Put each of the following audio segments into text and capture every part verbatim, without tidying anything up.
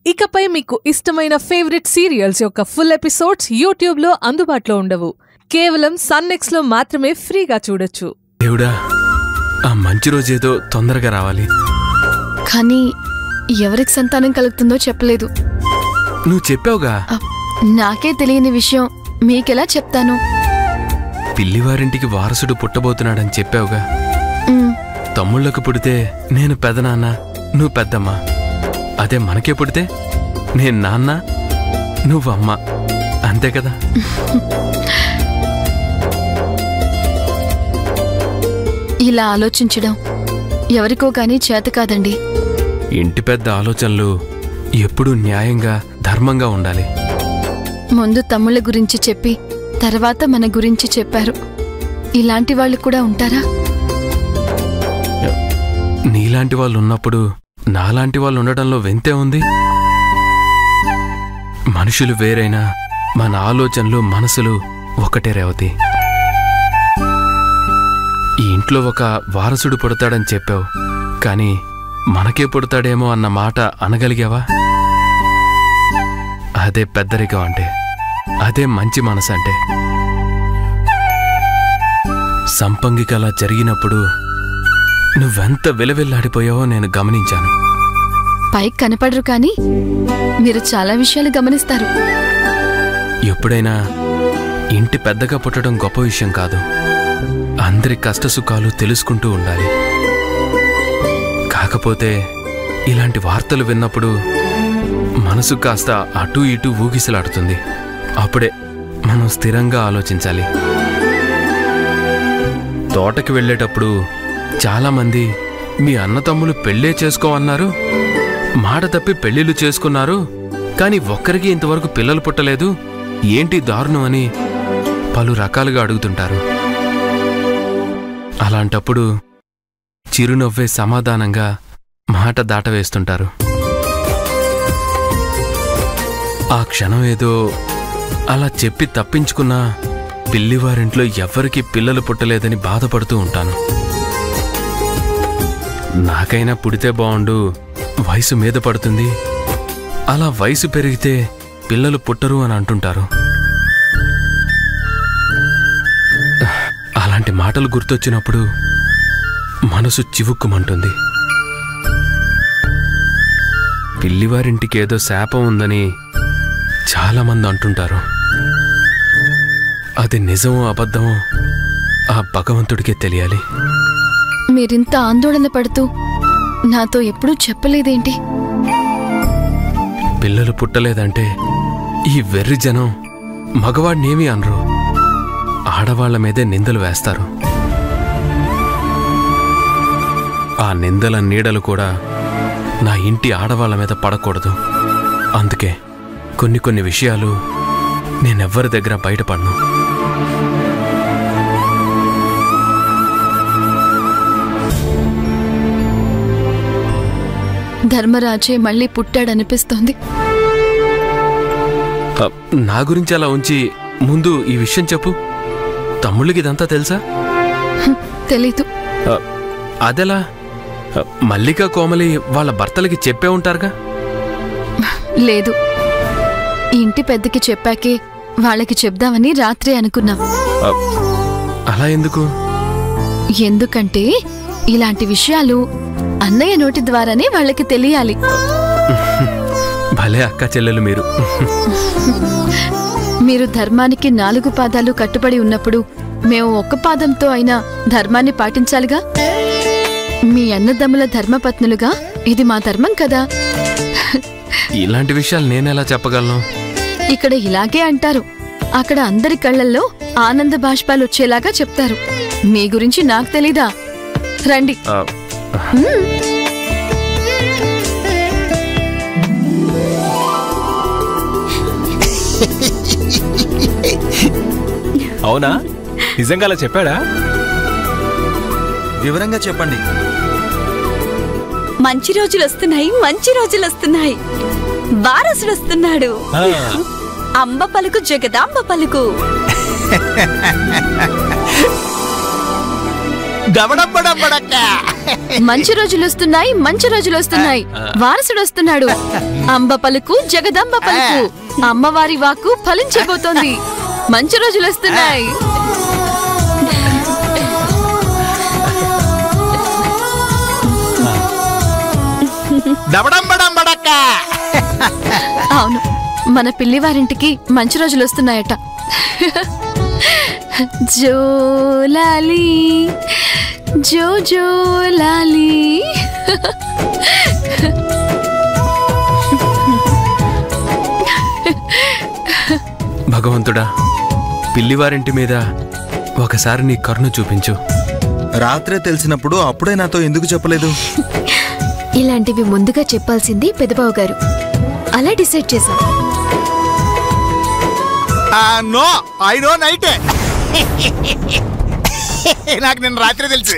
ఇకపై మీకు ఇష్టమైన ఫేవరెట్ సీరియల్స్ యొక్క ఫుల్ ఎపిసోడ్స్ యూట్యూబ్లో అందుబాటులో ఉండవు. కేవలం సన్నెక్స్లో మాత్రమే ఫ్రీగా చూడొచ్చు. దేవుడా, ఆ మంచి రోజేదో తొందరగా రావాలి. కానీ ఎవరికి సంతానం కలుగుతుందో చెప్పలేదు. నువ్వు చెప్పావుగా. నాకే తెలియని విషయం మీకెలా చెప్తాను? పిల్లివారింటికి వారసుడు పుట్టబోతున్నాడని చెప్పావుగా. తమ్ముళ్లకు పుడితే నేను పెదనాన్న, నువ్వు పెద్దమ్మ. అదే మనకే పుడితే నేను నాన్న, నువ్వమ్మ. అంతే కదా? ఇలా ఆలోచించడం ఎవరికో కానీ చేత కాదండి. ఇంటి పెద్ద ఆలోచనలు ఎప్పుడూ న్యాయంగా, ధర్మంగా ఉండాలి. ముందు తమ్ముళ్ళ గురించి చెప్పి తర్వాత మన గురించి చెప్పారు. ఇలాంటి వాళ్ళు కూడా ఉంటారా? నీలాంటి వాళ్ళు ఉన్నప్పుడు నాలాంటి వాళ్ళు ఉండటంలో వింతే ఉంది. మనుషులు వేరైనా మన ఆలోచనలు, మనసులు ఒకటే రేవతి. ఈ ఇంట్లో ఒక వారసుడు పుడతాడని చెప్పావు, కానీ మనకే పుడతాడేమో అన్న మాట అనగలిగావా? అదే పెద్దరికం అంటే, అదే మంచి మనసు అంటే. సంపంగికలా జరిగినప్పుడు నువ్వెంత విలవిల్లాడిపోయావో నేను గమనించాను. పైకి కనపడరు కానీ మీరు చాలా విషయాలు గమనిస్తారు. ఎప్పుడైనా ఇంటి పెద్దగా పుట్టడం గొప్ప విషయం కాదు. అందరి కష్టసుఖాలు తెలుసుకుంటూ ఉండాలి. కాకపోతే ఇలాంటి వార్తలు విన్నప్పుడు మనసు కాస్త అటూ ఇటూ ఊగిసలాడుతుంది. అప్పుడే మనం స్థిరంగా ఆలోచించాలి. తోటకి వెళ్ళేటప్పుడు చాలామంది మీ అన్నతమ్ములు పెళ్ళే చేసుకోమన్నారు, మాట తప్పి పెళ్ళిళ్ళు చేసుకున్నారు, కానీ ఒక్కరికి ఇంతవరకు పిల్లలు పుట్టలేదు, ఏంటి దారుణం అని పలు రకాలుగా అడుగుతుంటారు. అలాంటప్పుడు చిరునవ్వే సమాధానంగా మాట దాటవేస్తుంటారు. ఆ క్షణం ఏదో అలా చెప్పి తప్పించుకున్నా పిల్లివారింట్లో ఎవ్వరికీ పిల్లలు పుట్టలేదని బాధపడుతూ ఉంటాను. నాకైనా పుడితే బావుండు, వయసు మీద పడుతుంది, అలా వయసు పెరిగితే పిల్లలు పుట్టరు అని అంటుంటారు. అలాంటి మాటలు గుర్తొచ్చినప్పుడు మనసు చివుక్కుమంటుంది. పిల్లివారింటికి ఏదో శాపం ఉందని చాలామంది అంటుంటారు. అది నిజమో అబద్ధమో ఆ భగవంతుడికే తెలియాలి. మీరింత ఆందోళన పడుతూ నాతో ఎప్పుడూ చెప్పలేదేంటి? పిల్లలు పుట్టలేదంటే ఈ వెర్రి జనం మగవాడినేమీ అనరు, ఆడవాళ్ల మీదే నిందలు వేస్తారు. ఆ నిందల నీడలు కూడా నా ఇంటి ఆడవాళ్ల మీద పడకూడదు. అందుకే కొన్ని కొన్ని విషయాలు నేనెవ్వరి దగ్గర బయటపడను. ధర్మరాజే మళ్ళీ పుట్టాడనిపిస్తోంది. నా గురించి అలా ఉంచి ముందు ఈ విషయం చెప్పు. తమ్ముళ్ళకి ఇదంతా తెలుసా? తెలీదు. అదెలా? మల్లిక, కోమలి వాళ్ళ భర్తలకి చెప్పే ఉంటారుగా? లేదు, ఇంటి పెద్దకి చెప్పాకే వాళ్ళకి చెప్దామని రాత్రి అనుకున్నాం. అలా ఎందుకు? ఎందుకంటే ఇలాంటి విషయాలు అన్నయ్య నోటి ద్వారానే వాళ్ళకి తెలియాలి. భలే అక్క చెల్లెలు మీరు. మీరు ధర్మానికి నాలుగు పాదాలు కట్టుబడి ఉన్నప్పుడు మేము ఒక్క పాదంతో అయినా ధర్మాన్ని పాటించాలిగా. మీ అన్నదమ్ముల ధర్మపత్నులుగా ఇది మా ధర్మం కదా. ఇలాంటి విషయాలు నేనెలా చెప్పగలను? ఇక్కడ ఇలాగే అంటారు, అక్కడ అందరి కళ్ళల్లో ఆనంద బాష్పాలు వచ్చేలాగా చెప్తారు. మీ గురించి నాకు తెలీదా? రండి. అవునా? నిజంగా అలా చెప్పాడా? వివరంగా చెప్పండి. మంచి రోజులు వస్తున్నాయి, మంచి రోజులు వస్తున్నాయి. వారసుడు వస్తున్నాడు. అంబ పలుకు, జగదాంబ పలుకు. డబడబడబడక్క మంచి రోజులు వస్తున్నాయి, మంచి రోజులు వస్తున్నాయి. వారసుడు వస్తున్నాడు. అంబ పలుకు జగదంబ పలుకు, అమ్మవారి వాక్కు ఫలించబోతోంది. మంచి రోజులు వస్తున్నాయి. డబడంబడంబడక్క. అవును, మన పిల్లివారింటికి మంచి రోజులు వస్తున్నాయట. జోలాలి జో జోలాలి. భగవంతుడా, పిల్లివారింటి మీద ఒకసారి నీ కరుణ చూపించు. రాత్రే తెలిసినప్పుడు అప్పుడే నాతో ఎందుకు చెప్పలేదు? ఇలాంటివి ముందుగా చెప్పాల్సింది పెదబావ గారు. అలా డిసైడ్ చేశాం. నో ఐ నో నైటే. నాకు నేను రాత్రి తెలుసు.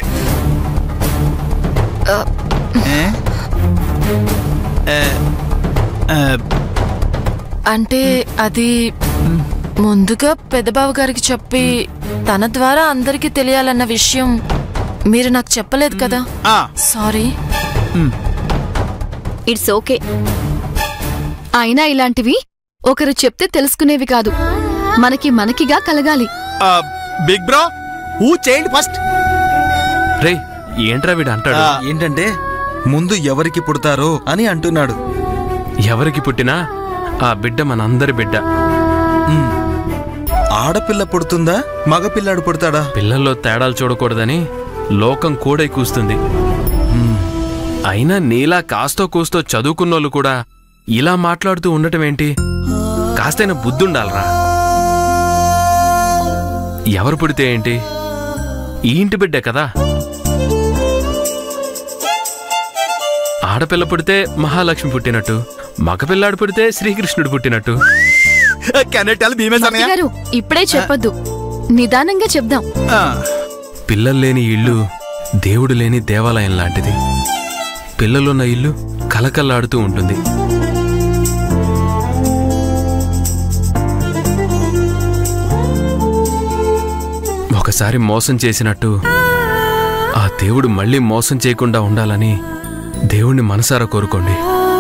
అంటే అది ముందుగా పెదబావ గారికి చెప్పి తన ద్వారా అందరికీ తెలియాలన్న విషయం మీరు నాకు చెప్పలేదు కదా. సారీ. It's okay. అయినా ఇలాంటివి ఒకరు చెప్తే తెలుసుకునేవి కాదు, మనకి మనకిగా కలగాలి. Big bro, who child first? రే, ఏంట్రా వీడు అంటాడు? ఏంటంటే ముందు ఎవరికి పుడతారో అని అంటున్నాడు. ఎవరికి పుట్టినా ఆ బిడ్డ మనందరి బిడ్డ. ఆడపిల్ల పుడుతుందా, మగపిల్లాడు పుడతాడా? పిల్లల్లో తేడాలు చూడకూడదని లోకం కూడై కూస్తుంది. అయినా నీలా కాస్తో కూస్తో చదువుకున్నోళ్ళు కూడా ఇలా మాట్లాడుతూ ఉండటమేంటి? కాస్తైనా బుద్ధుండాలరా. ఎవరు పుడితే ఏంటి, ఈ ఇంటి బిడ్డే కదా. ఆడపిల్ల పుడితే మహాలక్ష్మి పుట్టినట్టు, మగపిల్లాడు పుడితే శ్రీకృష్ణుడు పుట్టినట్టు. గారు ఇప్పుడే చెప్పొద్దు, నిదానంగా చెప్దాం. పిల్లలు లేని ఇల్లు దేవుడు లేని దేవాలయం లాంటిది. పిల్లలున్న ఇల్లు కలకల్లాడుతూ ఉంటుంది. ఒకసారి మోసం చేసినట్టు ఆ దేవుడు మళ్ళీ మోసం చేయకుండా ఉండాలని దేవుణ్ణి మనసారా కోరుకోండి.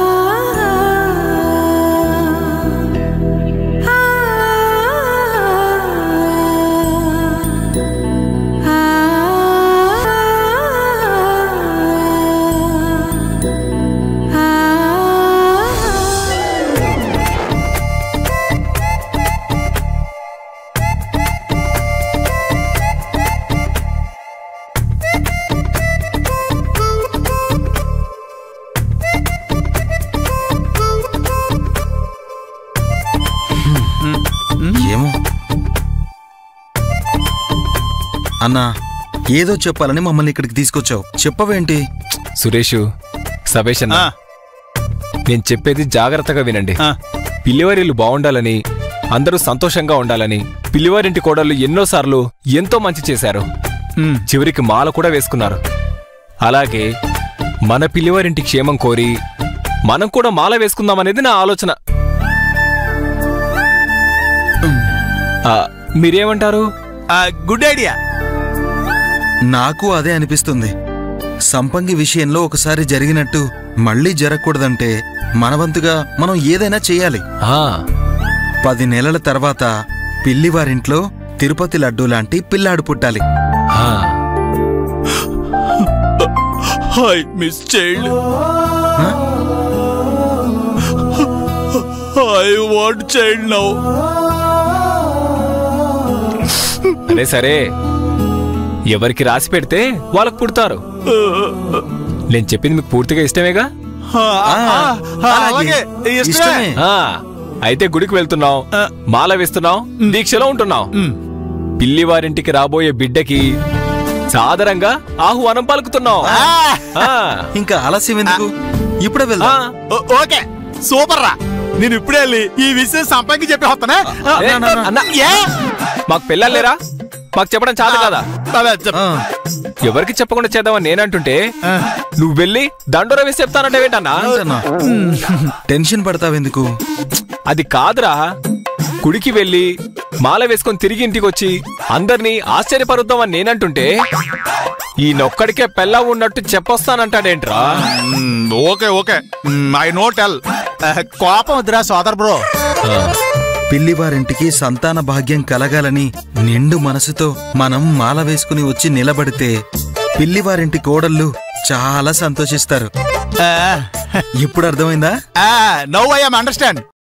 ఏమో అన్నా, ఏదో చెప్పాలని మమ్మల్ని ఇక్కడికి తీసుకొచ్చావు, చెప్పవేంటి? సురేషు, సబేష్ అన్న, నేను చెప్పేది జాగ్రత్తగా వినండి. పిల్లివారిల్లు బాగుండాలని, అందరూ సంతోషంగా ఉండాలని పిల్లివారింటి కోడళ్ళు ఎన్నోసార్లు ఎంతో మంచి చేశారు. చివరికి మాల కూడా వేసుకున్నారు. అలాగే మన పిల్లివారింటి క్షేమం కోరి మనం కూడా మాల వేసుకుందామనేది నా ఆలోచన. మీరేమంటారు? Good idea. నాకు అదే అనిపిస్తుంది. సంపంగి విషయంలో ఒకసారి జరిగినట్టు మళ్ళీ జరగకూడదంటే మనవంతుగా మనం ఏదైనా చెయ్యాలి. పది నెలల తర్వాత పిల్లివారింట్లో తిరుపతి లడ్డూ లాంటి పిల్లాడు పుట్టాలి. I miss child. I want child now. అరే సరే, ఎవరికి రాసి పెడితే వాళ్ళకు పుడతారు. నేను చెప్పింది మీకు పూర్తిగా ఇష్టమేగా? అయితే గుడికి వెళ్తున్నావు, మాల వేస్తున్నావు, దీక్షలో ఉంటున్నావు. పిల్లివారింటికి రాబోయే బిడ్డకి సాదరంగా ఆహ్వానం పలుకుతున్నావు. ఇంకా ఆలస్యం ఎందుకు, ఇప్పుడే వెళ్దాం. ఓకే, సూపర్ రా. నేను ఇప్పుడే వెళ్ళి ఈ విషయం సంపంగి చెప్పి వస్తానా? మాకు పిల్లలు లేరా? మాకు చెప్పడం చాలు కదా. ఎవరికి చెప్పకుండా చేద్దామని నేనంటుంటే నువ్వు వెళ్ళి దండోర వేసి చెప్తానంటేంటన్నా? టెన్షన్ పడతావెందుకు? అది కాదురా, గుడికి వెళ్ళి మాల వేసుకొని తిరిగి ఇంటికి వచ్చి అందరినీ ఆశ్చర్యపరుద్దామని నేనంటుంటే ఈ నొక్కడికే పెళ్ళ ఉన్నట్టు చెప్పొస్తానంటాడేంట్రా? Okay okay I no tell. కోపం వద్దురా సోదర్ బ్రో. పిల్లివారింటికి సంతాన భాగ్యం కలగాలని నిండు మనసుతో మనం మాల వేసుకుని వచ్చి నిలబడితే పిల్లివారింటి కోడళ్ళు చాలా సంతోషిస్తారు. ఇప్పుడు అర్థమైందా? Now I am understand.